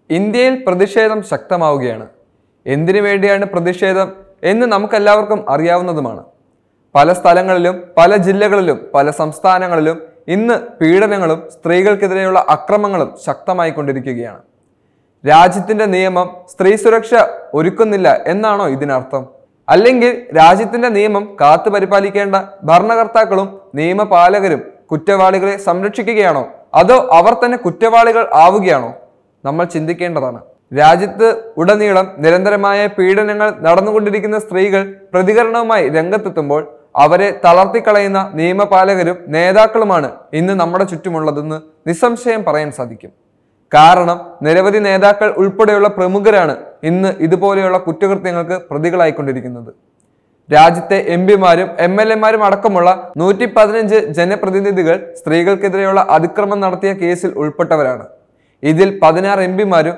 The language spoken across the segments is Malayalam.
ഇന്ത്യയിൽ പ്രതിഷേധം ശക്തമാവുകയാണ്. എന്തിനു വേണ്ടിയാണ് പ്രതിഷേധം എന്ന് നമുക്കെല്ലാവർക്കും അറിയാവുന്നതുമാണ്. പല സ്ഥലങ്ങളിലും പല ജില്ലകളിലും പല സംസ്ഥാനങ്ങളിലും ഇന്ന് പീഡനങ്ങളും സ്ത്രീകൾക്കെതിരെയുള്ള അക്രമങ്ങളും ശക്തമായിക്കൊണ്ടിരിക്കുകയാണ്. രാജ്യത്തിന്റെ നിയമം സ്ത്രീ സുരക്ഷ ഒരുക്കുന്നില്ല എന്നാണോ ഇതിനർത്ഥം? അല്ലെങ്കിൽ രാജ്യത്തിന്റെ നിയമം കാത്തു പരിപാലിക്കേണ്ട ഭരണകർത്താക്കളും നിയമപാലകരും കുറ്റവാളികളെ സംരക്ഷിക്കുകയാണോ, അതോ അവർ തന്നെ കുറ്റവാളികൾ ആവുകയാണോ? നമ്മൾ ചിന്തിക്കേണ്ടതാണ്. രാജ്യത്ത് ഉടനീളം നിരന്തരമായ പീഡനങ്ങൾ നടന്നുകൊണ്ടിരിക്കുന്ന സ്ത്രീകൾ പ്രതികരണവുമായി രംഗത്തെത്തുമ്പോൾ അവരെ തളർത്തിക്കളയുന്ന നിയമപാലകരും നേതാക്കളുമാണ് ഇന്ന് നമ്മുടെ ചുറ്റുമുള്ളതെന്ന് നിസ്സംശയം പറയാൻ സാധിക്കും. കാരണം നിരവധി നേതാക്കൾ ഉൾപ്പെടെയുള്ള പ്രമുഖരാണ് ഇന്ന് ഇതുപോലെയുള്ള കുറ്റകൃത്യങ്ങൾക്ക് പ്രതികളായിക്കൊണ്ടിരിക്കുന്നത്. രാജ്യത്തെ എംപിമാരും MLA-മാരും അടക്കമുള്ള 115 ജനപ്രതിനിധികൾ സ്ത്രീകൾക്കെതിരെയുള്ള അതിക്രമം നടത്തിയ കേസിൽ ഉൾപ്പെട്ടവരാണ്. ഇതിൽ 16 MPമാരും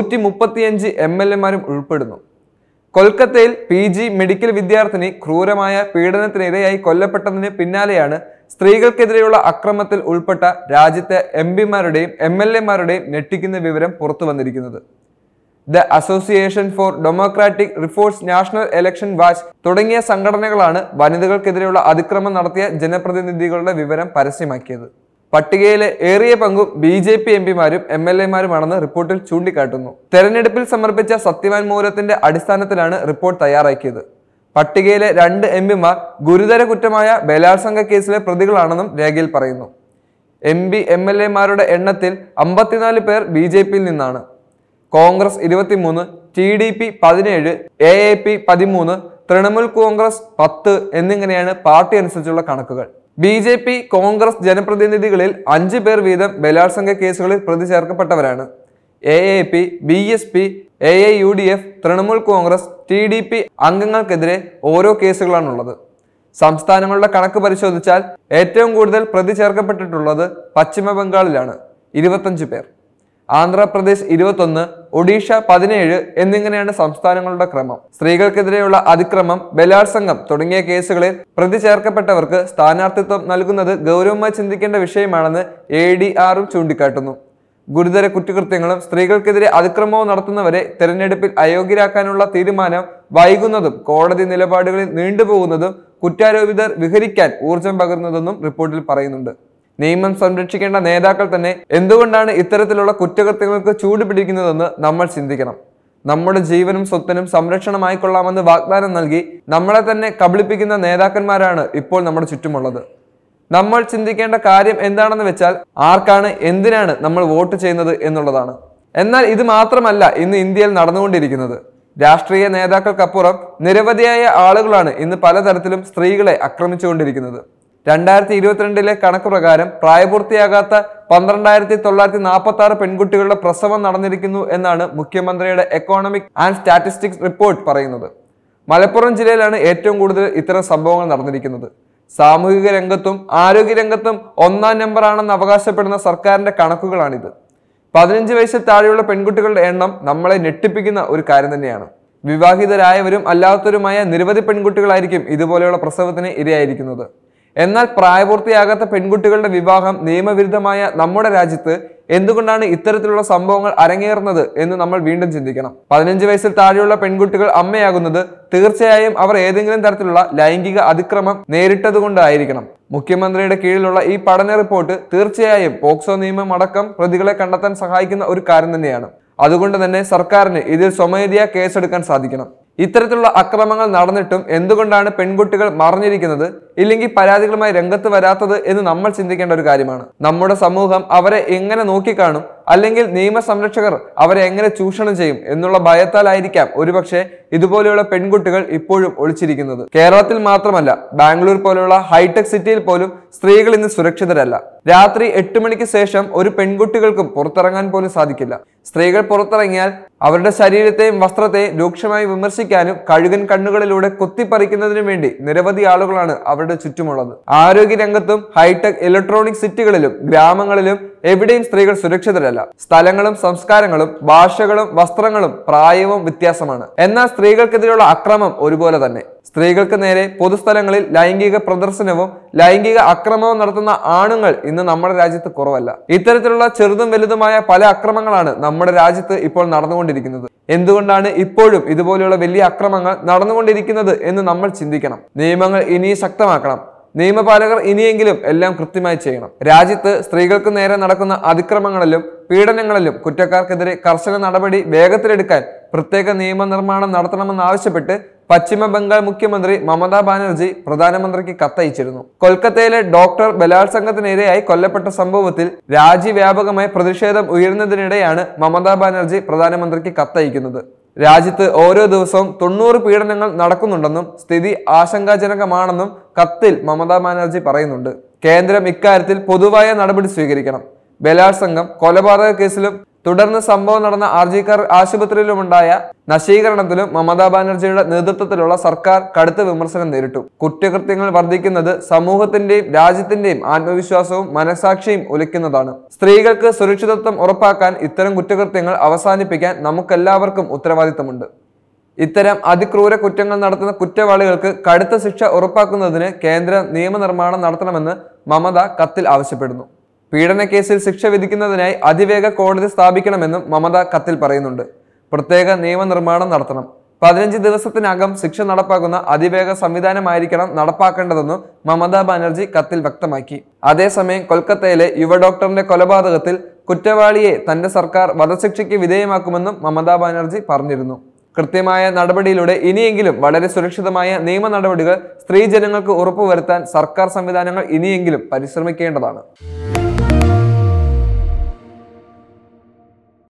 135 MLA-മാരും ഉൾപ്പെടുന്നു. കൊൽക്കത്തയിൽ PG മെഡിക്കൽ വിദ്യാർത്ഥിനി ക്രൂരമായ പീഡനത്തിനിരയായി കൊല്ലപ്പെട്ടതിന് പിന്നാലെയാണ് സ്ത്രീകൾക്കെതിരെയുള്ള അക്രമത്തിൽ ഉൾപ്പെട്ട രാജ്യത്തെ MPമാരുടെയും MLA-മാരുടെയും ഞെട്ടിക്കുന്ന വിവരം പുറത്തു വന്നിരിക്കുന്നത്. The association for democratic reforms, national election watch തുടങ്ങിയ സംഘടനകളാണ് വനിതകൾക്കെതിരെയുള്ള അതിക്രമം നടത്തിയ ജനപ്രതിനിധികളുടെ വിവരം പരസ്യമാക്കിയത്. പട്ടികയിലെ ഏറിയ പങ്കും BJP MPമാരും MLA-മാരുമാണെന്ന് റിപ്പോർട്ടിൽ ചൂണ്ടിക്കാട്ടുന്നു. തെരഞ്ഞെടുപ്പിൽ സമർപ്പിച്ച സത്യവാങ്മൂലത്തിന്റെ അടിസ്ഥാനത്തിലാണ് റിപ്പോർട്ട് തയ്യാറാക്കിയത്. പട്ടികയിലെ 2 MPമാർ ഗുരുതര കുറ്റമായ ബലാത്സംഗ കേസിലെ പ്രതികളാണെന്നും രേഖയിൽ പറയുന്നു. MP MLA-മാരുടെ എണ്ണത്തിൽ 54 പേർ BJP-യിൽ നിന്നാണ്. കോൺഗ്രസ് 23, TDP 17, AAP 13, തൃണമൂൽ കോൺഗ്രസ് 10 എന്നിങ്ങനെയാണ് പാർട്ടി അനുസരിച്ചുള്ള കണക്കുകൾ. BJP, കോൺഗ്രസ് ജനപ്രതിനിധികളിൽ 5 പേർ വീതം ബലാത്സംഗ കേസുകളിൽ പ്രതി ചേർക്കപ്പെട്ടവരാണ്. AAP, BSP, AIUDF, Trinamool Congress, TDP അംഗങ്ങൾക്കെതിരെ ഓരോ കേസുകളാണുള്ളത്. സംസ്ഥാനങ്ങളുടെ കണക്ക് പരിശോധിച്ചാൽ ഏറ്റവും കൂടുതൽ പ്രതി ചേർക്കപ്പെട്ടിട്ടുള്ളത് പശ്ചിമ ബംഗാളിലാണ്, 25 പേർ. ആന്ധ്രാപ്രദേശ് 21, ഒഡീഷ 17 എന്നിങ്ങനെയാണ് സംസ്ഥാനങ്ങളുടെ ക്രമം. സ്ത്രീകൾക്കെതിരെയുള്ള അതിക്രമം, ബലാത്സംഗം തുടങ്ങിയ കേസുകളിൽ പ്രതി ചേർക്കപ്പെട്ടവർക്ക് സ്ഥാനാർത്ഥിത്വം നൽകുന്നത് ഗൗരവമായി ചിന്തിക്കേണ്ട വിഷയമാണെന്ന് ADR-ഉം ചൂണ്ടിക്കാട്ടുന്നു. ഗുരുതര കുറ്റകൃത്യങ്ങളും സ്ത്രീകൾക്കെതിരെ അതിക്രമവും നടത്തുന്നവരെ തെരഞ്ഞെടുപ്പിൽ അയോഗ്യരാക്കാനുള്ള തീരുമാനം വൈകുന്നതും കോടതി നിലപാടുകളിൽ നീണ്ടുപോകുന്നതും കുറ്റാരോപിതർ വിഹരിക്കാൻ ഊർജം പകരുന്നതെന്നും റിപ്പോർട്ടിൽ പറയുന്നുണ്ട്. നിയമം സംരക്ഷിക്കേണ്ട നേതാക്കൾ തന്നെ എന്തുകൊണ്ടാണ് ഇത്തരത്തിലുള്ള കുറ്റകൃത്യങ്ങൾക്ക് ചൂടുപിടിക്കുന്നതെന്ന് നമ്മൾ ചിന്തിക്കണം. നമ്മുടെ ജീവനും സ്വത്തിനും സംരക്ഷണമായിക്കൊള്ളാമെന്ന് വാഗ്ദാനം നൽകി നമ്മളെ തന്നെ കബളിപ്പിക്കുന്ന നേതാക്കന്മാരാണ് ഇപ്പോൾ നമ്മുടെ ചുറ്റുമുള്ളത്. നമ്മൾ ചിന്തിക്കേണ്ട കാര്യം എന്താണെന്ന് വെച്ചാൽ ആർക്കാണ്, എന്തിനാണ് നമ്മൾ വോട്ട് ചെയ്യുന്നത് എന്നുള്ളതാണ്. എന്നാൽ ഇത് മാത്രമല്ല ഇന്ന് ഇന്ത്യയിൽ നടന്നുകൊണ്ടിരിക്കുന്നത്. രാഷ്ട്രീയ നേതാക്കൾക്കപ്പുറം നിരവധിയായ ആളുകളാണ് ഇന്ന് പലതരത്തിലും സ്ത്രീകളെ ആക്രമിച്ചുകൊണ്ടിരിക്കുന്നത്. 2022 കണക്ക് പ്രകാരം പ്രായപൂർത്തിയാകാത്ത 12,946 പെൺകുട്ടികളുടെ പ്രസവം നടന്നിരിക്കുന്നു എന്നാണ് മുഖ്യമന്ത്രിയുടെ എക്കോണമിക് ആൻഡ് സ്റ്റാറ്റിസ്റ്റിക്സ് റിപ്പോർട്ട് പറയുന്നത്. മലപ്പുറം ജില്ലയിലാണ് ഏറ്റവും കൂടുതൽ ഇത്തരം സംഭവങ്ങൾ നടന്നിരിക്കുന്നത്. സാമൂഹിക രംഗത്തും ആരോഗ്യ രംഗത്തും 1-ാം നമ്പർ ആണെന്ന് അവകാശപ്പെടുന്ന സർക്കാരിന്റെ കണക്കുകളാണിത്. 15 വയസ്സിൽ താഴെയുള്ള പെൺകുട്ടികളുടെ എണ്ണം നമ്മളെ ഞെട്ടിപ്പിക്കുന്ന ഒരു കാര്യം തന്നെയാണ്. വിവാഹിതരായവരും അല്ലാത്തവരുമായ നിരവധി പെൺകുട്ടികളായിരിക്കും ഇതുപോലെയുള്ള പ്രസവത്തിന് ഇരയായിരിക്കുന്നത്. എന്നാൽ പ്രായപൂർത്തിയാകാത്ത പെൺകുട്ടികളുടെ വിവാഹം നിയമവിരുദ്ധമായ നമ്മുടെ രാജ്യത്ത് എന്തുകൊണ്ടാണ് ഇത്തരത്തിലുള്ള സംഭവങ്ങൾ അരങ്ങേറുന്നത് എന്ന് നമ്മൾ വീണ്ടും ചിന്തിക്കണം. 15 വയസ്സിൽ താഴെയുള്ള പെൺകുട്ടികൾ അമ്മയാകുന്നത് തീർച്ചയായും അവർ ഏതെങ്കിലും തരത്തിലുള്ള ലൈംഗിക അതിക്രമം നേരിട്ടതുകൊണ്ടായിരിക്കണം. മുഖ്യമന്ത്രിയുടെ കീഴിലുള്ള ഈ പഠന റിപ്പോർട്ട് തീർച്ചയായും പോക്സോ നിയമം അടക്കം പ്രതികളെ കണ്ടെത്താൻ സഹായിക്കുന്ന ഒരു കാര്യം തന്നെയാണ്. അതുകൊണ്ട് തന്നെ സർക്കാരിന് ഇതിൽ സ്വമേധയാ കേസെടുക്കാൻ സാധിക്കണം. ഇത്തരത്തിലുള്ള അക്രമങ്ങൾ നടന്നിട്ടും എന്തുകൊണ്ടാണ് പെൺകുട്ടികൾ മറഞ്ഞിരിക്കുന്നത്, ഇല്ലെങ്കിൽ പരാതികളുമായി രംഗത്ത് വരാത്തത് എന്ന് നമ്മൾ ചിന്തിക്കേണ്ട ഒരു കാര്യമാണ്. നമ്മുടെ സമൂഹം അവരെ എങ്ങനെ നോക്കിക്കാണും, അല്ലെങ്കിൽ നിയമ സംരക്ഷകർ അവരെ എങ്ങനെ ചൂഷണം ചെയ്യും എന്നുള്ള ഭയത്താലായിരിക്കാം ഒരുപക്ഷെ ഇതുപോലെയുള്ള പെൺകുട്ടികൾ ഇപ്പോഴും ഒളിച്ചിരിക്കുന്നത്. കേരളത്തിൽ മാത്രമല്ല, ബാംഗ്ലൂർ പോലെയുള്ള ഹൈടെക് സിറ്റിയിൽ പോലും സ്ത്രീകൾ ഇന്ന് സുരക്ഷിതരല്ല. രാത്രി 8 മണിക്ക് ശേഷം ഒരു പെൺകുട്ടികൾക്കും പുറത്തിറങ്ങാൻ പോലും സാധിക്കില്ല. സ്ത്രീകൾ പുറത്തിറങ്ങിയാൽ അവരുടെ ശരീരത്തെയും വസ്ത്രത്തെയും രൂക്ഷമായി വിമർശിക്കാനും കഴുകൻ കണ്ണുകളിലൂടെ കുത്തിപ്പറിക്കുന്നതിനും വേണ്ടി നിരവധി ആളുകളാണ് അവരുടെ ചുറ്റുമുള്ളത്. ആരോഗ്യ രംഗത്തും ഹൈടെക് ഇലക്ട്രോണിക് സിറ്റികളിലും ഗ്രാമങ്ങളിലും എവിടെയും സ്ത്രീകൾ സുരക്ഷിതരല്ല. സ്ഥലങ്ങളും സംസ്കാരങ്ങളും ഭാഷകളും വസ്ത്രങ്ങളും പ്രായവും വ്യത്യാസമാണ്. എന്നാൽ സ്ത്രീകൾക്കെതിരെയുള്ള അക്രമം ഒരുപോലെ തന്നെ. സ്ത്രീകൾക്ക് നേരെ പൊതുസ്ഥലങ്ങളിൽ ലൈംഗിക പ്രദർശനവും ലൈംഗിക അക്രമവും നടത്തുന്ന ആണുങ്ങൾ ഇന്ന് നമ്മുടെ രാജ്യത്ത് കുറവല്ല. ഇത്തരത്തിലുള്ള ചെറുതും വലുതുമായ പല അക്രമങ്ങളാണ് നമ്മുടെ രാജ്യത്ത് ഇപ്പോൾ നടന്നുകൊണ്ടിരിക്കുന്നത്. എന്തുകൊണ്ടാണ് ഇപ്പോഴും ഇതുപോലെയുള്ള വലിയ അക്രമങ്ങൾ നടന്നുകൊണ്ടിരിക്കുന്നത് എന്ന് നമ്മൾ ചിന്തിക്കണം. നിയമങ്ങൾ ഇനി ശക്തമാക്കണം. നിയമപാലകർ ഇനിയെങ്കിലും എല്ലാം കൃത്യമായി ചെയ്യണം. രാജ്യത്ത് സ്ത്രീകൾക്ക് നേരെ നടക്കുന്ന അതിക്രമങ്ങളിലും പീഡനങ്ങളിലും കുറ്റക്കാർക്കെതിരെ കർശന നടപടി വേഗത്തിലെടുക്കാൻ പ്രത്യേക നിയമനിർമ്മാണം നടത്തണമെന്നാവശ്യപ്പെട്ട് പശ്ചിമ ബംഗാൾ മുഖ്യമന്ത്രി മമതാ ബാനർജി പ്രധാനമന്ത്രിക്ക് കത്തയച്ചിരുന്നു. കൊൽക്കത്തയിലെ ഡോക്ടർ ബലാത്സംഗത്തിനിരയായി കൊല്ലപ്പെട്ട സംഭവത്തിൽ രാജ്യവ്യാപകമായി പ്രതിഷേധം ഉയരുന്നതിനിടെയാണ് മമതാ ബാനർജി പ്രധാനമന്ത്രിക്ക് കത്തയക്കുന്നത്. രാജ്യത്ത് ഓരോ ദിവസവും 90 പീഡനങ്ങൾ നടക്കുന്നുണ്ടെന്നും സ്ഥിതി ആശങ്കാജനകമാണെന്നും കത്തിൽ മമതാ ബാനർജി പറയുന്നുണ്ട്. കേന്ദ്രം ഇക്കാര്യത്തിൽ പൊതുവായ നടപടി സ്വീകരിക്കണം. ബലാത്സംഗം, കൊലപാതക കേസിലും തുടർന്ന് സംഭവം നടന്ന ആർജിക്കർ ആശുപത്രിയിലുമുണ്ടായ നശീകരണത്തിലും മമതാ ബാനർജിയുടെ നേതൃത്വത്തിലുള്ള സർക്കാർ കടുത്ത വിമർശനം നേരിട്ടു. കുറ്റകൃത്യങ്ങൾ വർദ്ധിക്കുന്നത് സമൂഹത്തിന്റെയും രാജ്യത്തിന്റെയും ആത്മവിശ്വാസവും മനസാക്ഷിയും ഉലയ്ക്കുന്നതാണ്. സ്ത്രീകൾക്ക് സുരക്ഷിതത്വം ഉറപ്പാക്കാൻ ഇത്തരം കുറ്റകൃത്യങ്ങൾ അവസാനിപ്പിക്കാൻ നമുക്കെല്ലാവർക്കും ഉത്തരവാദിത്തമുണ്ട്. ഇത്തരം അതിക്രൂര കുറ്റങ്ങൾ നടത്തുന്ന കുറ്റവാളികൾക്ക് കടുത്ത ശിക്ഷ ഉറപ്പാക്കുന്നതിന് കേന്ദ്ര നിയമനിർമ്മാണം നടത്തണമെന്ന് മമത കത്തിൽ ആവശ്യപ്പെടുന്നു. പീഡന കേസിൽ ശിക്ഷ വിധിക്കുന്നതിനായി അതിവേഗ കോടതി സ്ഥാപിക്കണമെന്നും മമത കത്തിൽ പറയുന്നുണ്ട്. പ്രത്യേക നിയമനിർമ്മാണം നടത്തണം. 15 ദിവസത്തിനകം ശിക്ഷ നടപ്പാക്കുന്ന അതിവേഗ സംവിധാനമായിരിക്കണം നടപ്പാക്കേണ്ടതെന്നും മമതാ ബാനർജി കത്തിൽ വ്യക്തമാക്കി. അതേസമയം കൊൽക്കത്തയിലെ യുവ ഡോക്ടറിന്റെ കൊലപാതകത്തിൽ കുറ്റവാളിയെ തന്റെ സർക്കാർ വധശിക്ഷയ്ക്ക് വിധേയമാക്കുമെന്നും മമതാ ബാനർജി പറഞ്ഞിരുന്നു. കൃത്യമായ നടപടിയിലൂടെ ഇനിയെങ്കിലും വളരെ സുരക്ഷിതമായ നിയമ നടപടികൾ സ്ത്രീജനങ്ങൾക്ക് ഉറപ്പുവരുത്താൻ സർക്കാർ സംവിധാനങ്ങൾ ഇനിയെങ്കിലും പരിശ്രമിക്കേണ്ടതാണ്.